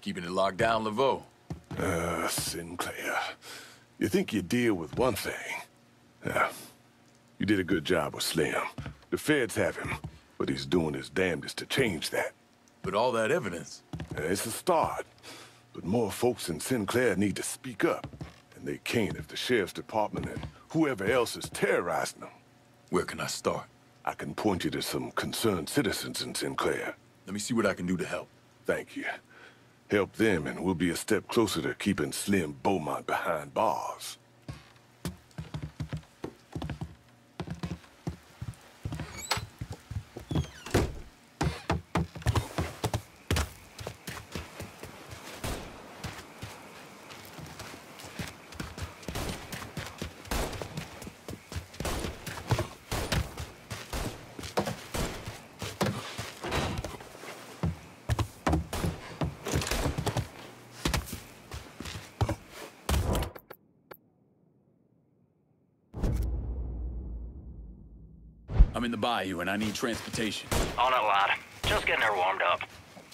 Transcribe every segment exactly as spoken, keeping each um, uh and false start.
Keeping it locked down, Laveau? Uh, Sinclair. You think you deal with one thing? Yeah. You did a good job with Slim. The feds have him, but he's doing his damnedest to change that. But all that evidence... Uh, it's a start. But more folks in Sinclair need to speak up. And they can't if the sheriff's department and whoever else is terrorizing them. Where can I start? I can point you to some concerned citizens in Sinclair. Let me see what I can do to help. Thank you. Help them and we'll be a step closer to keeping Slim Beaumont behind bars. I'm in the bayou and I need transportation. On it, lad. Just getting her warmed up.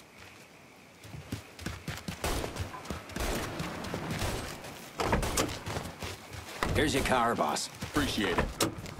Here's your car, boss. Appreciate it.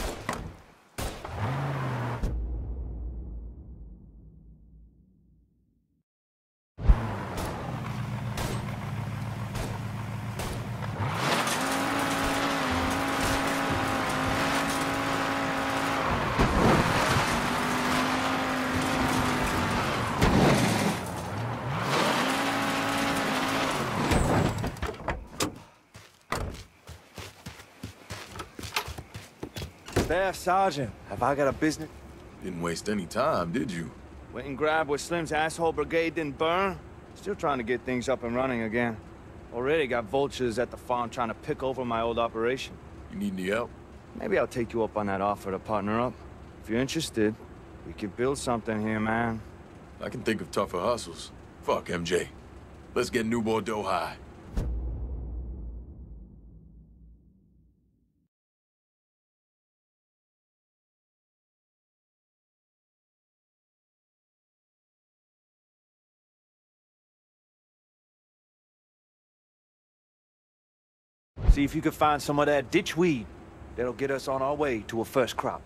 Staff Sergeant, have I got a business? Didn't waste any time, did you? Went and grabbed what Slim's asshole brigade didn't burn. Still trying to get things up and running again. Already got vultures at the farm trying to pick over my old operation. You need any help? Maybe I'll take you up on that offer to partner up. If you're interested, we could build something here, man. I can think of tougher hustles. Fuck M J. Let's get New Bordeaux high. See if you can find some of that ditchweed. That'll get us on our way to a first crop.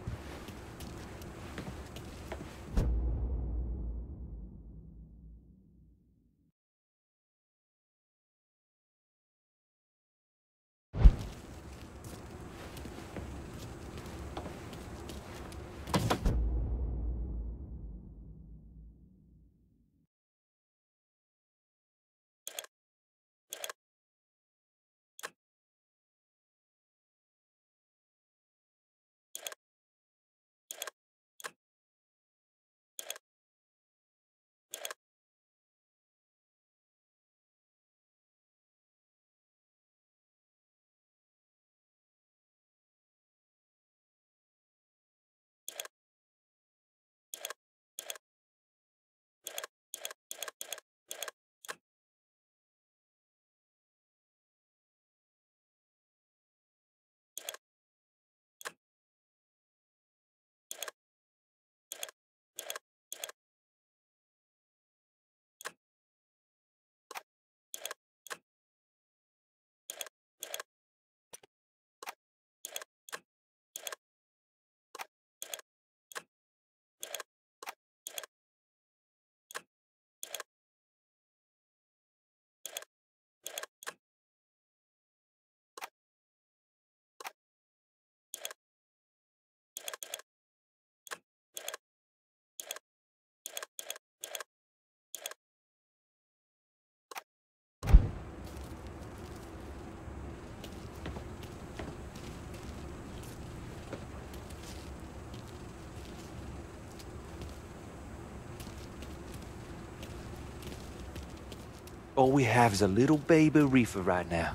All we have is a little baby reefer right now.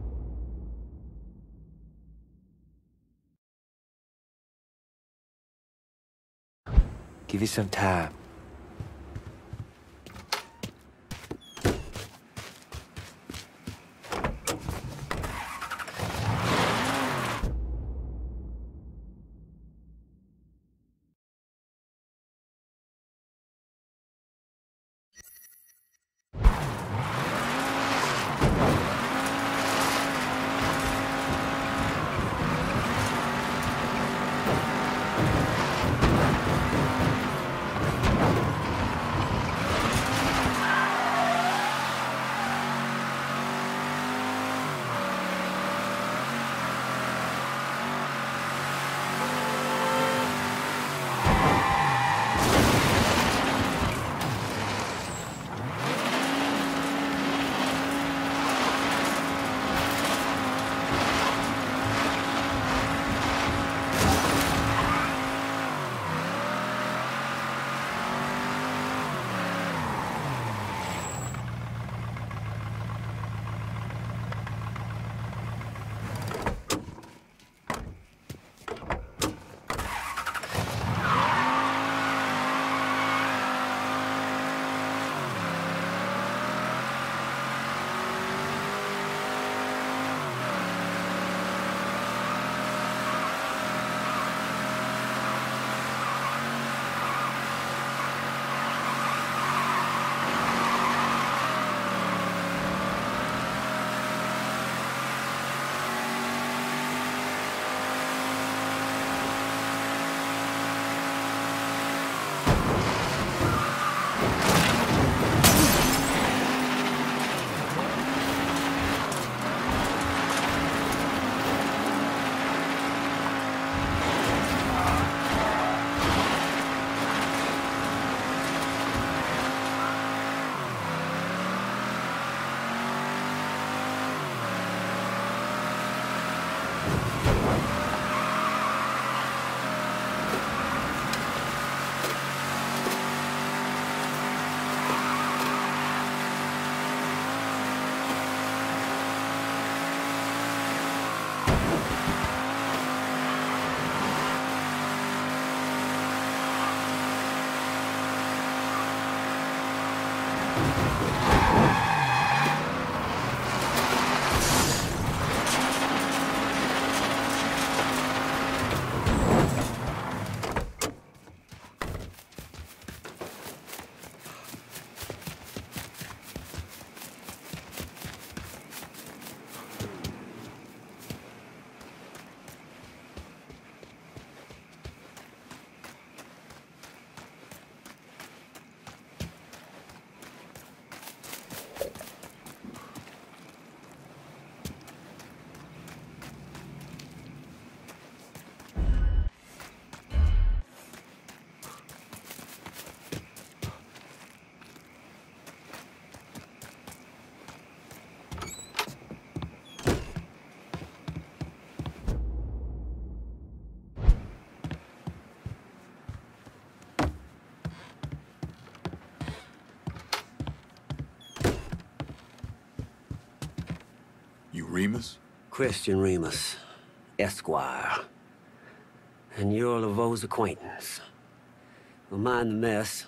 Give it some time. Remus? Christian Remus, Esquire. And you're Laveau's acquaintance. Well, mind the mess.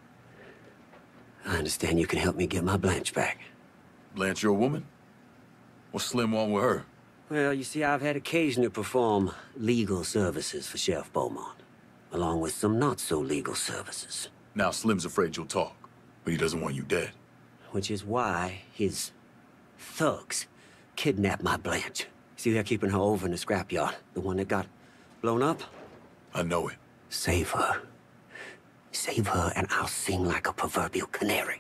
I understand you can help me get my Blanche back. Blanche your woman? What's Slim want with her? Well, you see, I've had occasion to perform legal services for Sheriff Beaumont, along with some not-so-legal services. Now Slim's afraid you'll talk, but he doesn't want you dead. Which is why his thugs kidnapped my Blanche. See, they're keeping her over in the scrapyard, the one that got blown up. I know it. Save her. Save her, and I'll sing like a proverbial canary.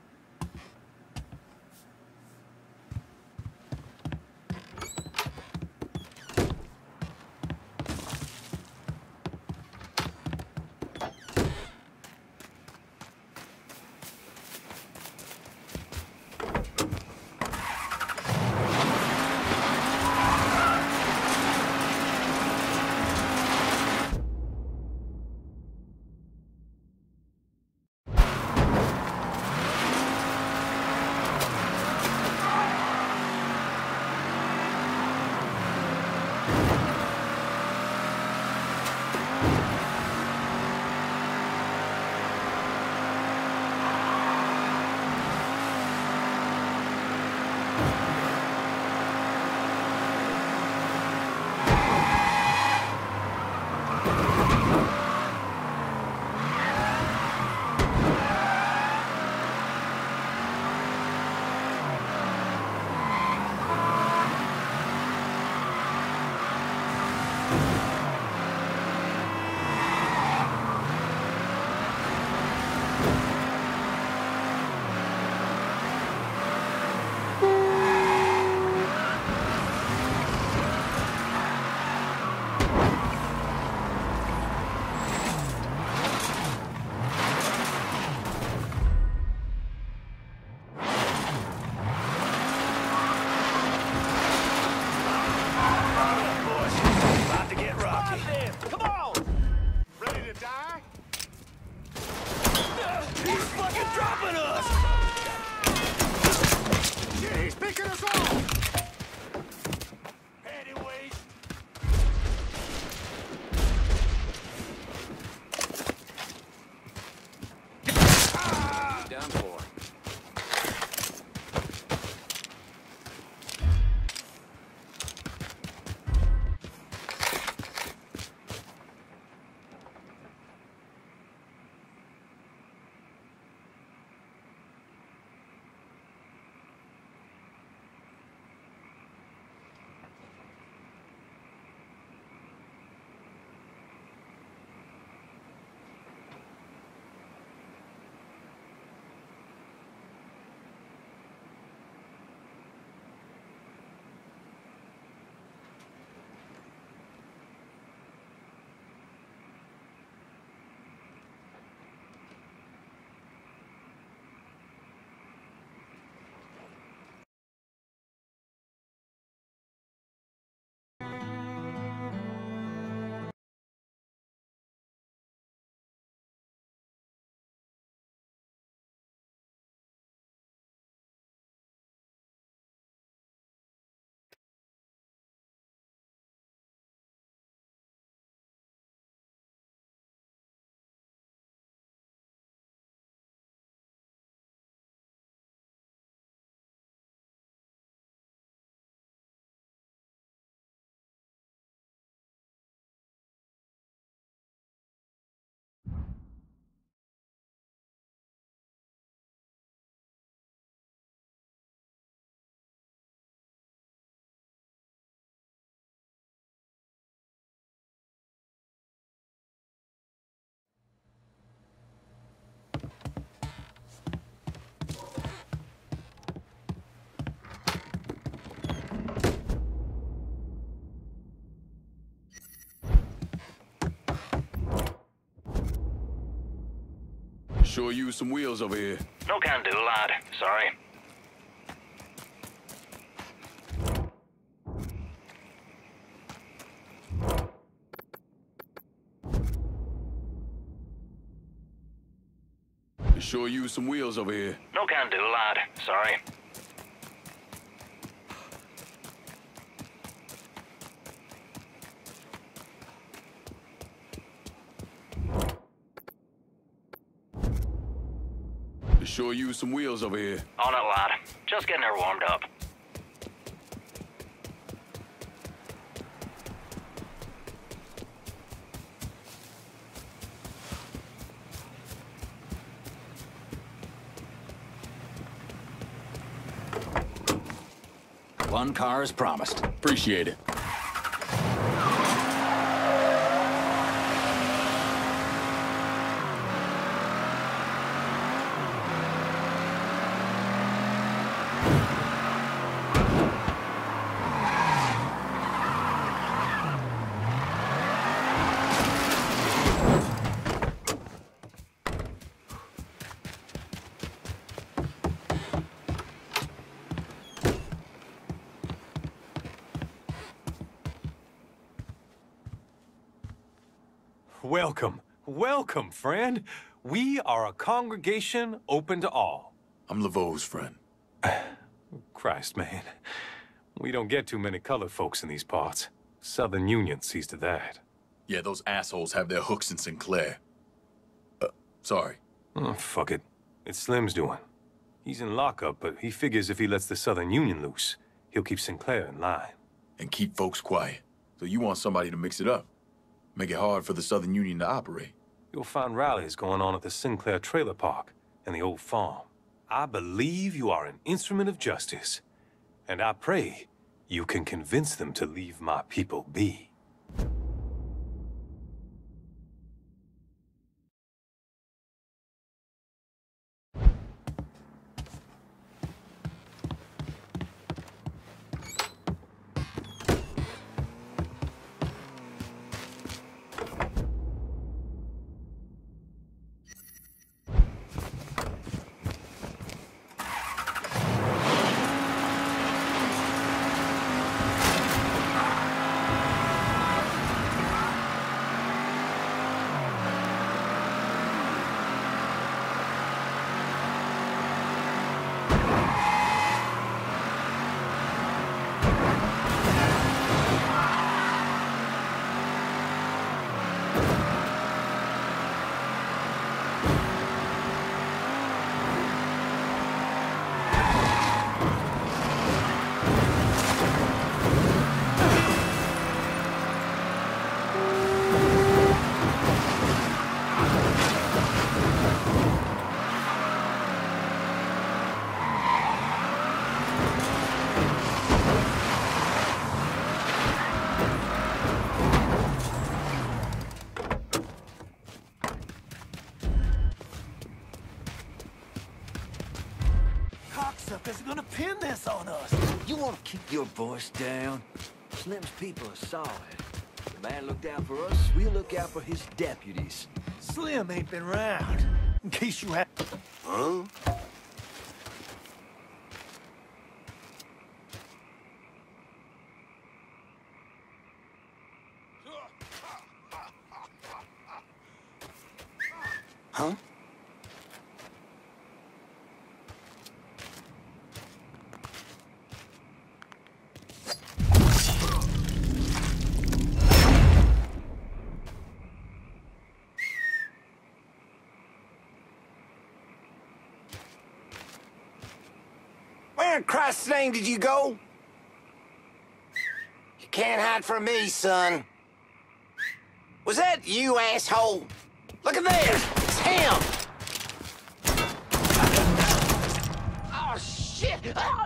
Sure use some wheels over here. No can do, lad. Sorry. Sure use some wheels over here. No can do, lad. Sorry. They sure use some wheels over here. On it, lad. Just getting her warmed up. One car as promised. Appreciate it. Welcome, welcome, friend. We are a congregation open to all. I'm Laveau's friend. Christ, man. We don't get too many colored folks in these parts. Southern Union sees to that. Yeah, those assholes have their hooks in Sinclair. Uh, sorry. Oh, fuck it. It's Slim's doing. He's in lockup, but he figures if he lets the Southern Union loose, he'll keep Sinclair in line. And keep folks quiet. So you want somebody to mix it up. Make it hard for the Southern Union to operate. You'll find rallies going on at the Sinclair Trailer Park and the old farm. I believe you are an instrument of justice, and I pray you can convince them to leave my people be. Cocksuckers are gonna pin this on us. You want to keep your voice down? Slim's people are solid. The man looked out for us, we'll look out for his deputies. Slim ain't been around. In case you have... Huh? Huh? Where in Christ's name did you go? You can't hide from me, son. Was that you, asshole? Look at there! It's him! Oh, shit!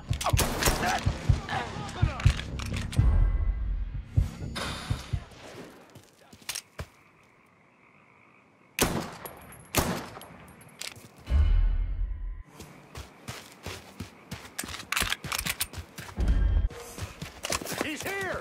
He's here!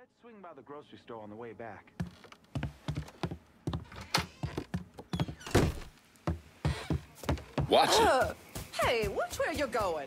Let's swing by the grocery store on the way back. Watch it. Uh, hey, watch where you're going.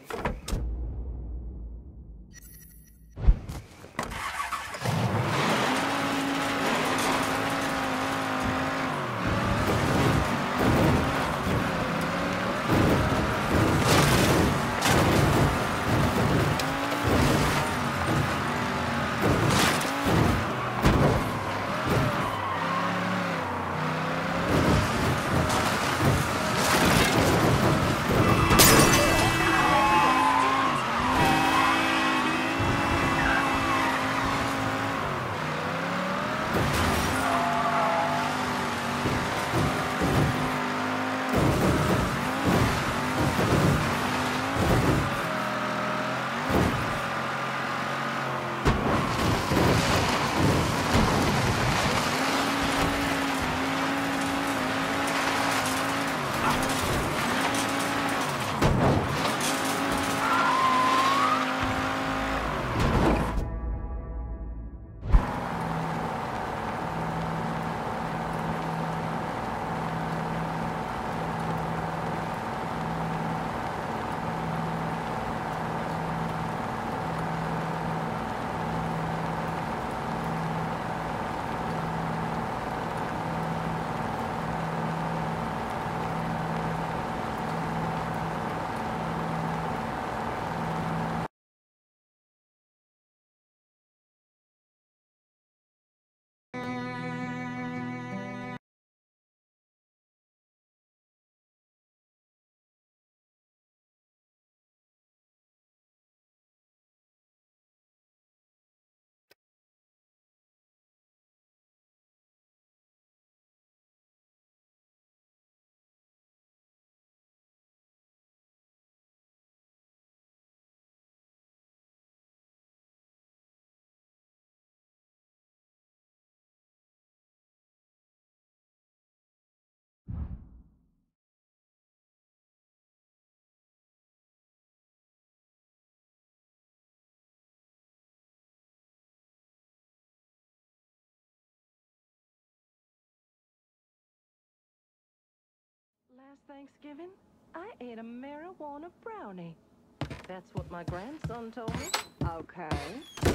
Last Thanksgiving, I ate a marijuana brownie. That's what my grandson told me. Okay.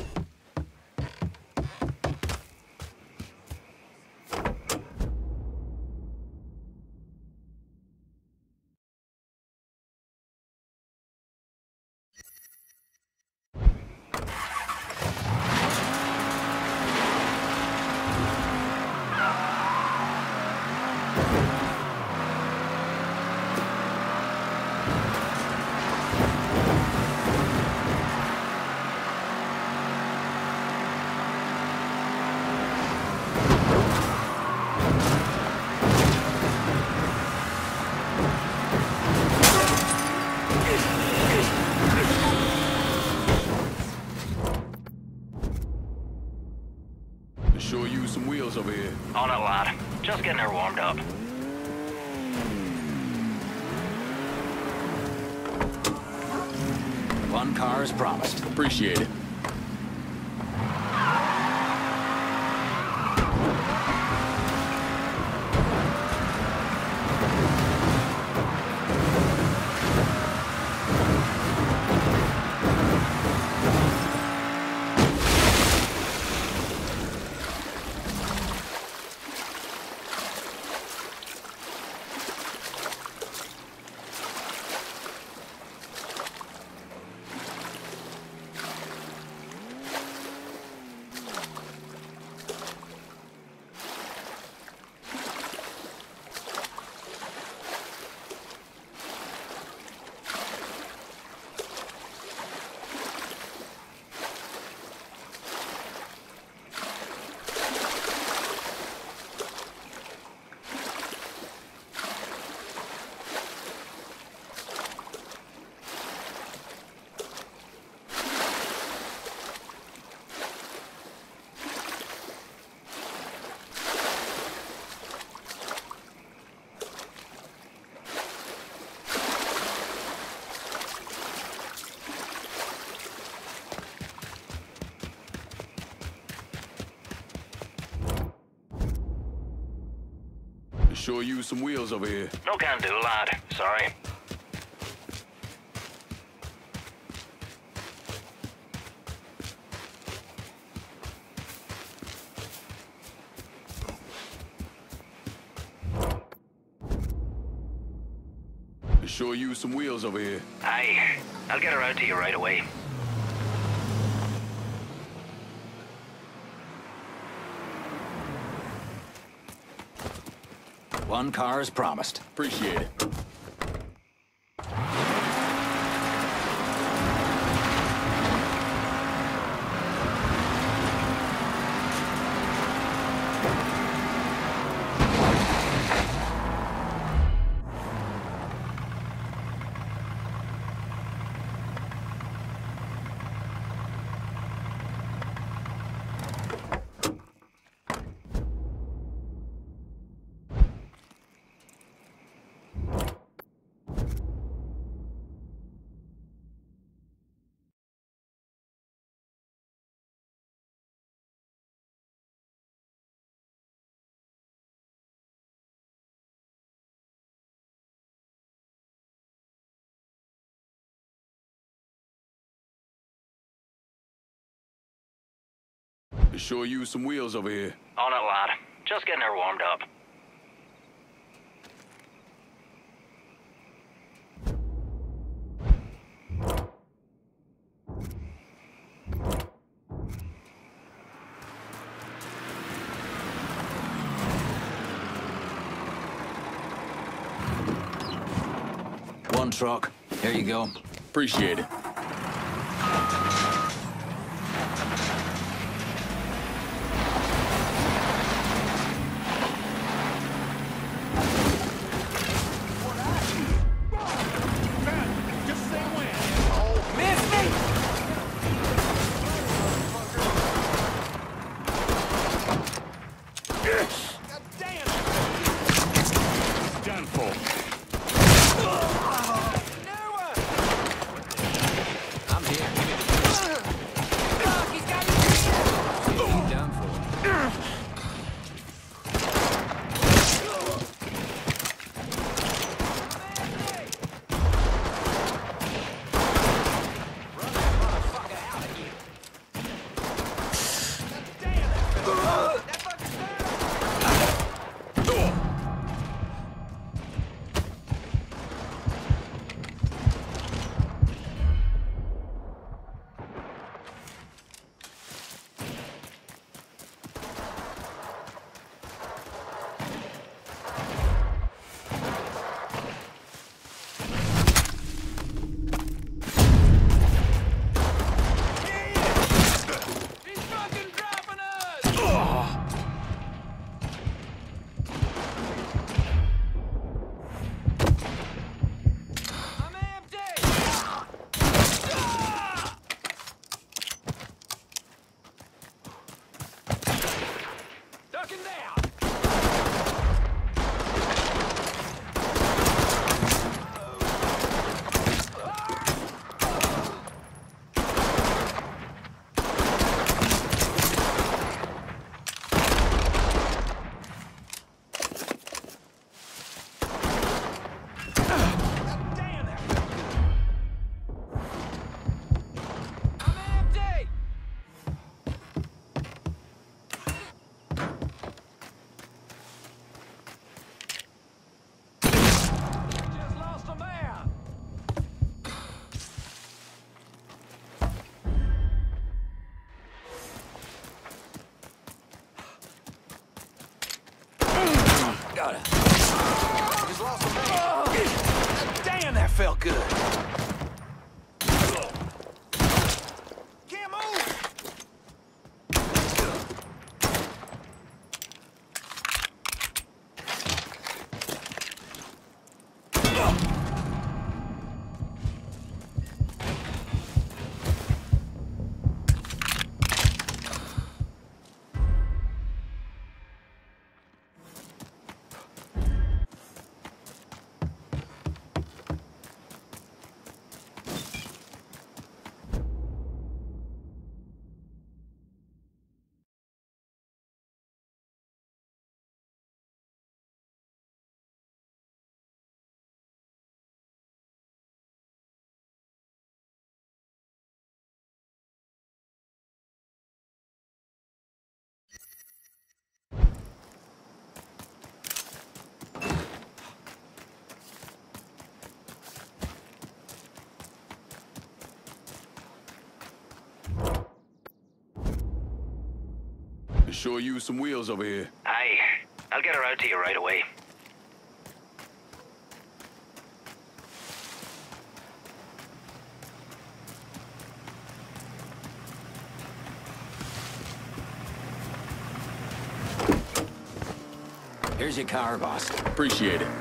Sure use some wheels over here. On it, lad. Just getting her warmed up. One car as promised. Appreciate it. Sure use some wheels over here. No can do, lad. Sorry. Sure use some wheels over here. Aye. I'll get her out to you right away. One car as promised. Appreciate it. Sure use some wheels over here. On it, lad. Just getting her warmed up. One truck. Here you go. Appreciate it. Got it. Just lost a man. Damn, that felt good. Can't move. They sure use some wheels over here. Aye. I'll get her out to you right away. Here's your car, boss. Appreciate it.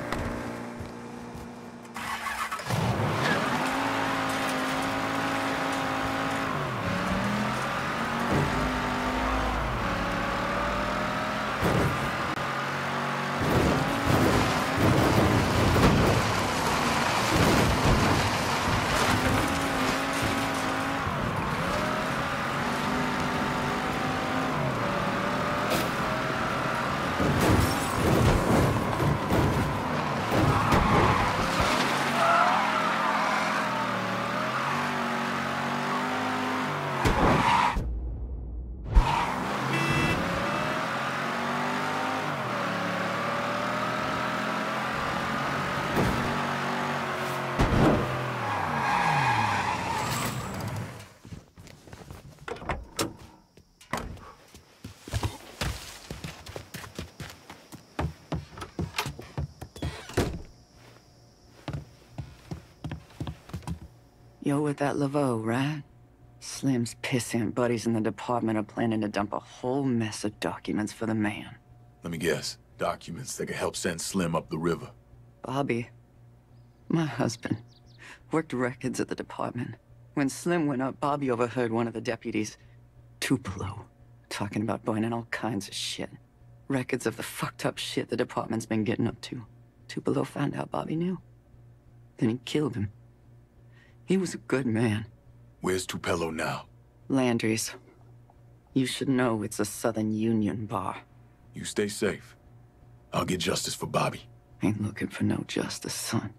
You're with that Laveau, right? Slim's pissant buddies in the department are planning to dump a whole mess of documents for the man. Let me guess. Documents that could help send Slim up the river. Bobby, my husband, worked records at the department. When Slim went up, Bobby overheard one of the deputies, Tupelo, talking about burning all kinds of shit. Records of the fucked up shit the department's been getting up to. Tupelo found out Bobby knew. Then he killed him. He was a good man. Where's Tupelo now? Landry's. You should know it's a Southern Union bar. You stay safe. I'll get justice for Bobby. Ain't looking for no justice, son.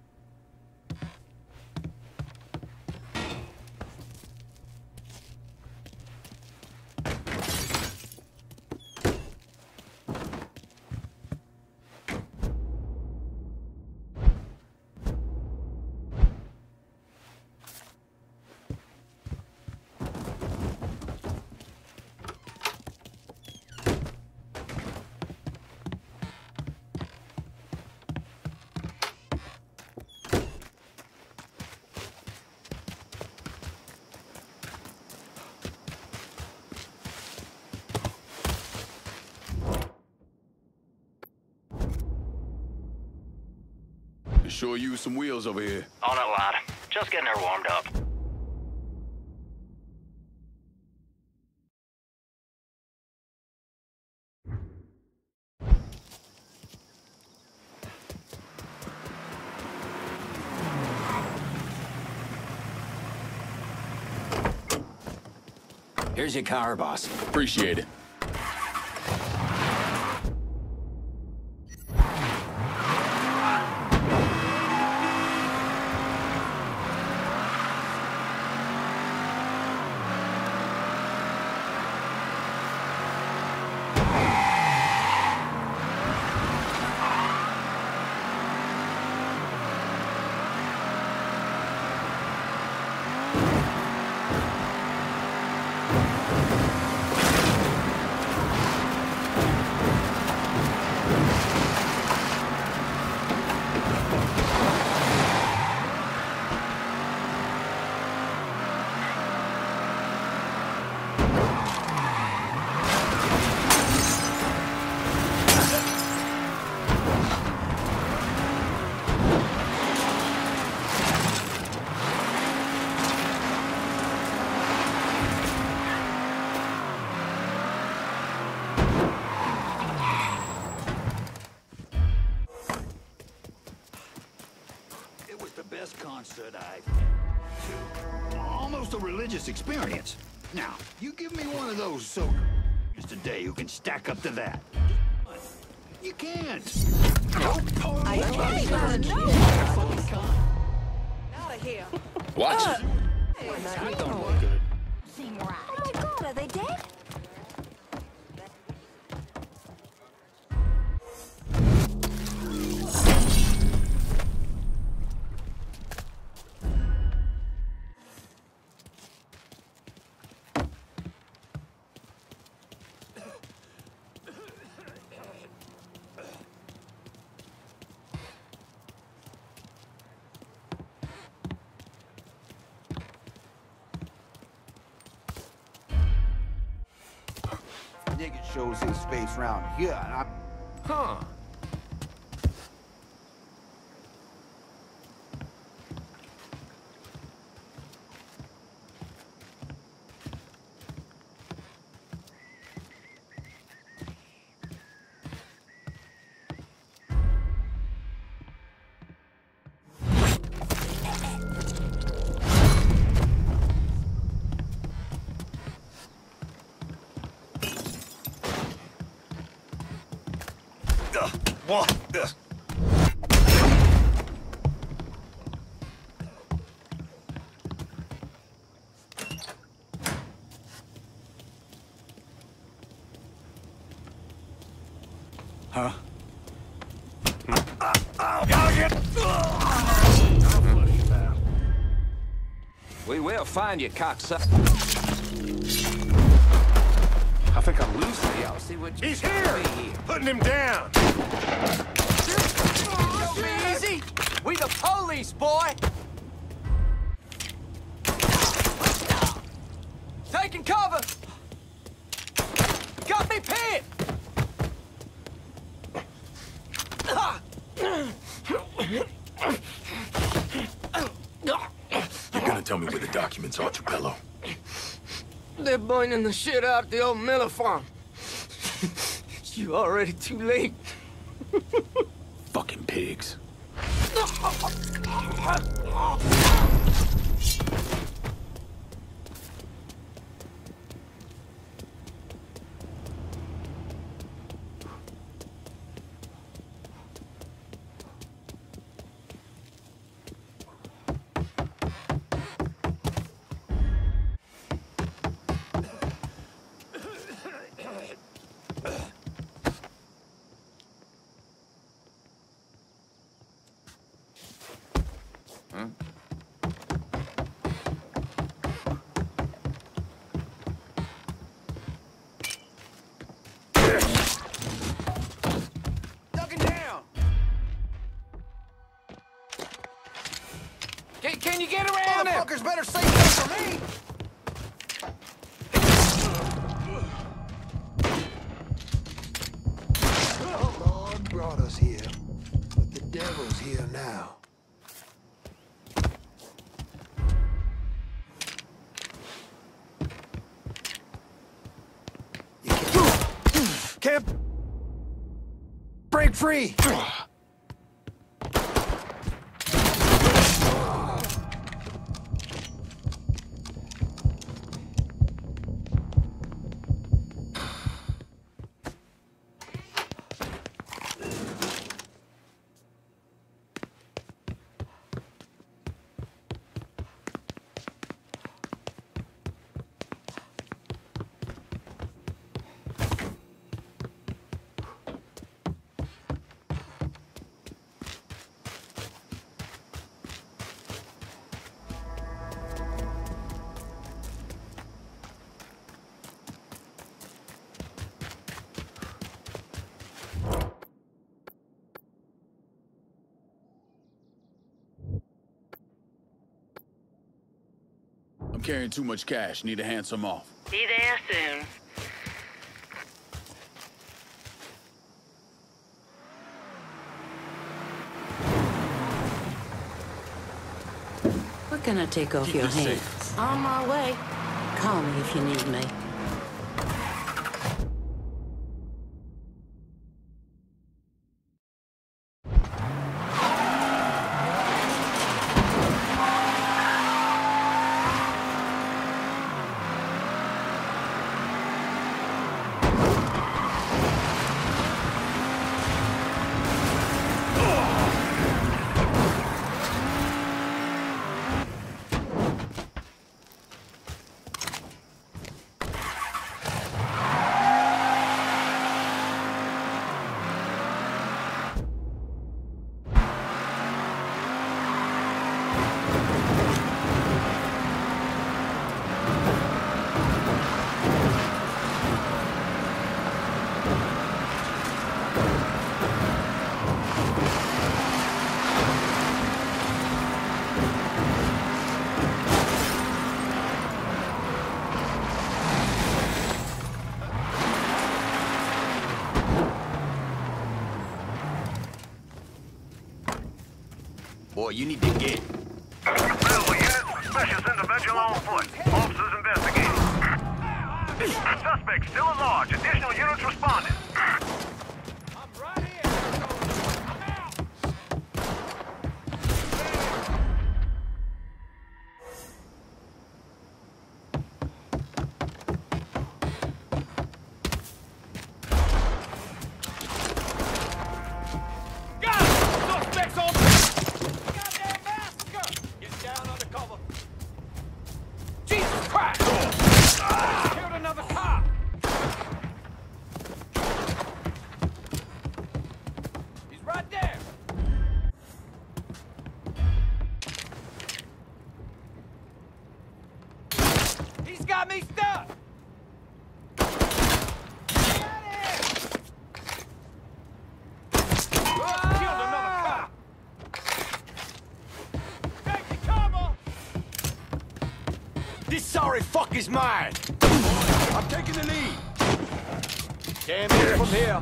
They sure use some wheels over here. On it, lad. Just getting her warmed up. Here's your car, boss. Appreciate it. Concert I've to almost a religious experience. Now, you give me one of those so today who can stack up to that. You can't. I can't. No. Out of here. Watch uh, it. Hey, I don't look good. Seem right. Oh my God, are they dead? nigga shows his face round here, and I... Huh. What? This. Huh? We will find you, cocksucker. I think I'm losing Y'all see what He's here! Putting him down! Don't be easy! We the police, boy! Taking cover! Got me pinned! You're gonna tell me where the documents are, Tupelo. They're burning the shit out the old Miller farm. You already too late. Fucking pigs. Can, can you get around him? Motherfuckers better say that for me! The Lord brought us here, but the devil's here now. You can't... can't break free! I'm carrying too much cash. Need to hand some off. Be there soon. What can I take off Keep your this hands? safe. On my way. Call me if you need me. Boy, you need to get... Available units, suspicious individual on foot. Officers investigating. Suspect still at large. Additional units responding. Got me stuck! Killed another cop! Take the cover! This sorry fuck is mine! I'm taking the lead! Can't move from here!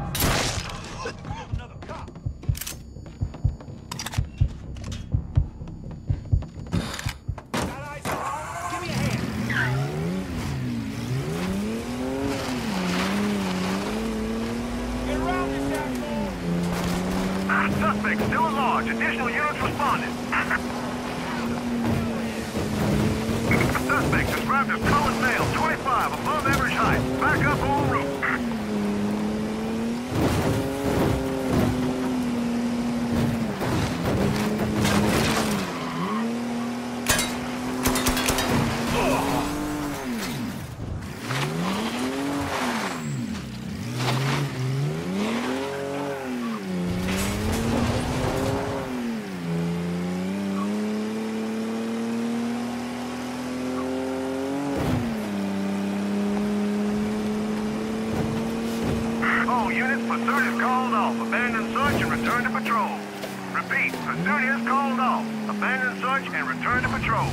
Suspect still at large. Additional units responding. Suspect described as tall as male, twenty-five, above average height. Back up en route. Units, pursuit is called off. Abandon search and return to patrol. Repeat, pursuit is called off. Abandon search and return to patrol.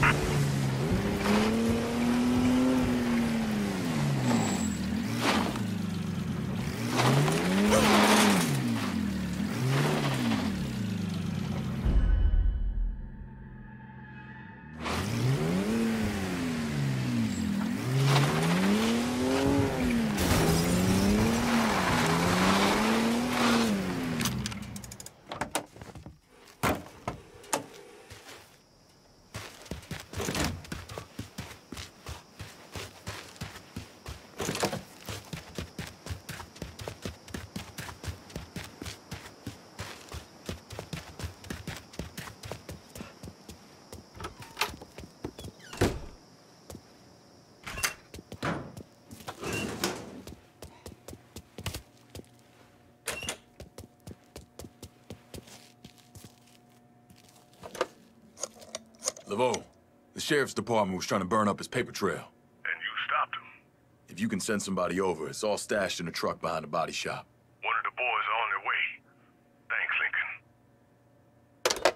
Laveau, the sheriff's department was trying to burn up his paper trail. And you stopped him? If you can send somebody over, it's all stashed in a truck behind the body shop. One of the boys are on their way. Thanks, Lincoln.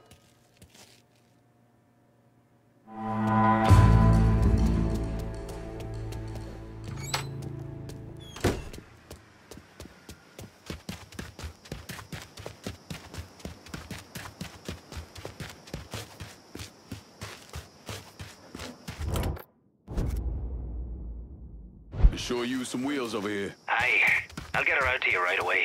Sure use some wheels over here. Aye. I'll get her out to you right away.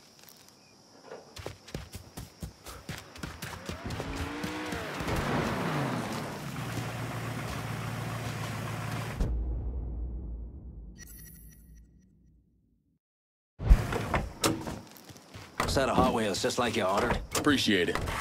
Set of Hot Wheels just like you ordered. Appreciate it.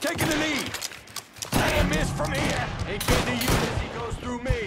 taking the lead. Sam miss from here. Ain't getting to you as he goes through me.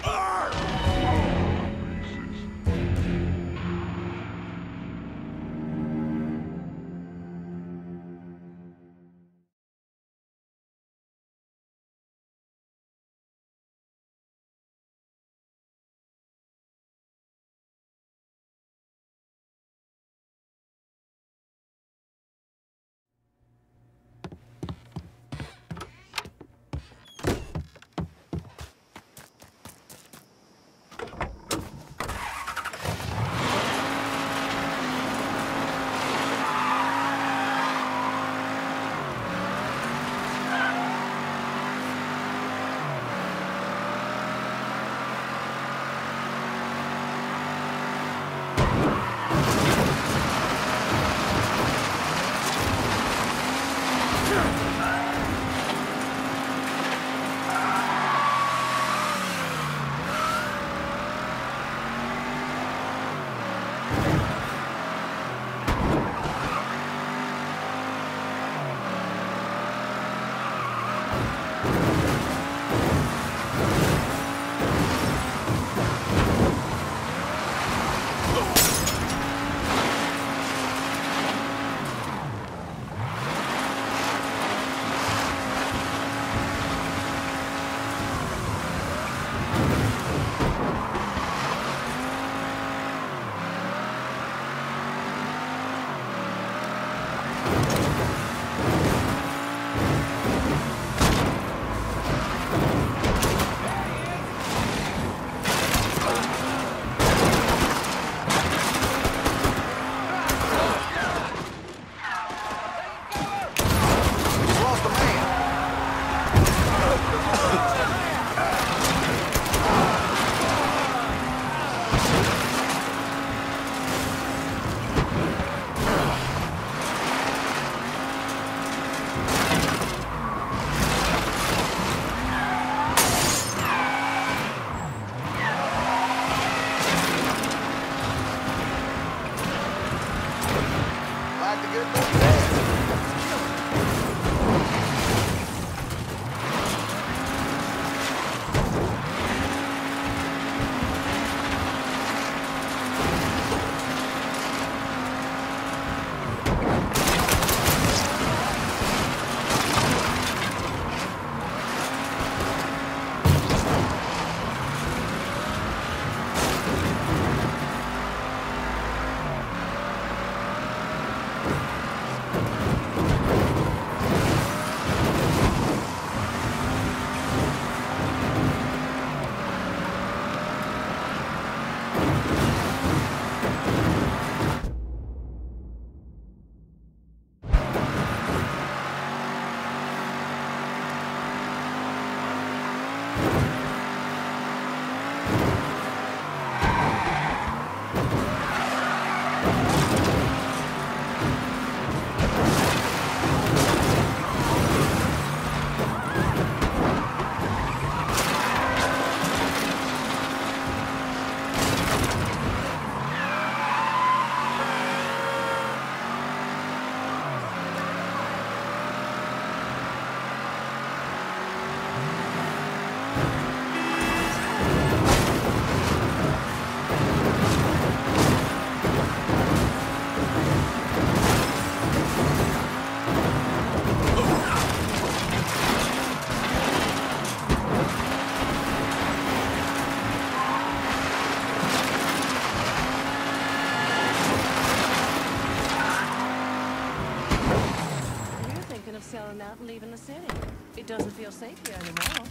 selling out and leaving the city. It doesn't feel safe here anymore.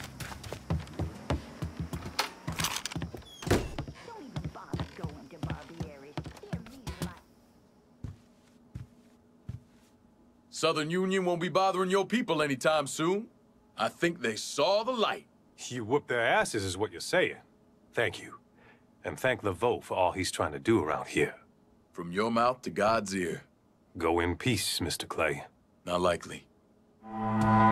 Don't even bother going to Barbieri. Hear me like... Southern Union won't be bothering your people anytime soon. I think they saw the light. You whooped their asses is what you're saying. Thank you. And thank Laveau for all he's trying to do around here. From your mouth to God's ear. Go in peace, Mister Clay. Not likely.